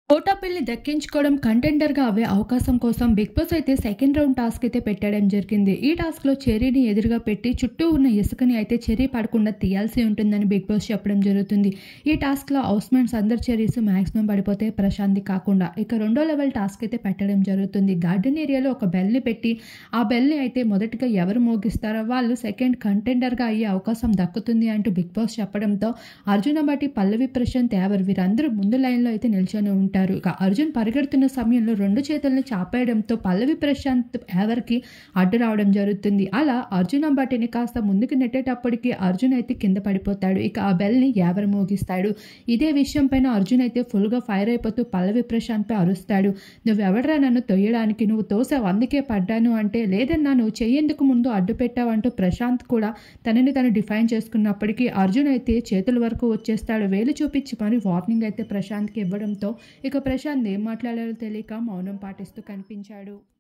కోటాపల్లి దక్కించుకోవడం కంటెండర్‌గా అవ్వే అవకాశం కోసం 'బిగ్ బాస్' అయితే సెకండ్ రౌండ్ టాస్క్ అయితే పెట్టడం జరిగింది. ఈ టాస్క్‌లో చెర్రీని ఎదురుగా పెట్టి చుట్టూ ఉన్న ఇసుకని అయితే చెర్రీ పడకుండా తీయాల్సి ఉంటుందని 'బిగ్ బాస్' చెప్పడం జరుగుతుంది. ఈ టాస్క్‌లో హౌస్‌మేట్స్ అందరు చెర్రీస్ మాక్సిమం పడిపోతే ప్రశాంత్‌ది కాకుండా ఇక రెండో లెవెల్ టాస్క్ అయితే పెట్టడం జరుగుతుంది. గార్డెన్ ఏరియాలో ఒక బెల్‌ని పెట్టి ఆ బెల్‌ని అయితే మొదటగా ఎవరు మోగిస్తారో వాళ్ళు సెకండ్ కంటెండర్‌గా అయ్యే అవకాశం దక్కుతుంది అంటూ 'బిగ్ బాస్' చెప్పడంతో అర్జున్ అబాటి, పల్లవి ప్రశాంత్, యావర్ వీరందరూ ముందు లైన్‌లో అయితే నిల్చొని ఉంటారు. ఇక అర్జున్ పరిగెడుతున్న సమయంలో రెండు చేతుల్ని చాపేయడంతో పల్లవి ప్రశాంత్ యావర్‌కి అడ్డు రావడం జరుగుతుంది. అలా అర్జున్ అంబటిని కాస్త ముందుకు నెట్టేటప్పటికి అర్జున్ అయితే కింద పడిపోతాడు. ఇక ఆ బెల్‌ని యావర్ మోగిస్తాడు. ఇదే విషయం పైన అర్జున్ అయితే ఫుల్‌గా ఫైర్ అయిపోతూ పల్లవి ప్రశాంత్‌పై అరుస్తాడు. "నువ్వెవడ్రా నన్ను తొయ్యడానికి? నువ్వు తోసావు అందుకే పడ్డాను" అంటే, "లేదన్నా నువ్వు చెయ్యెందుకు ముందు అడ్డు పెట్టావు" అంటూ ప్రశాంత్ కూడా తనని తను డిఫైన్ చేసుకున్నప్పటికీ అర్జున్ అయితే చేతుల వరకు వచ్చేస్తాడు. వేలు చూపించి మరి వార్నింగ్ అయితే ప్రశాంత్‌కి ఇవ్వడంతో ఇక ప్రశాంత్ ఏం మాట్లాడాలో తెలియక మౌనం పాటిస్తూ కనిపించాడు.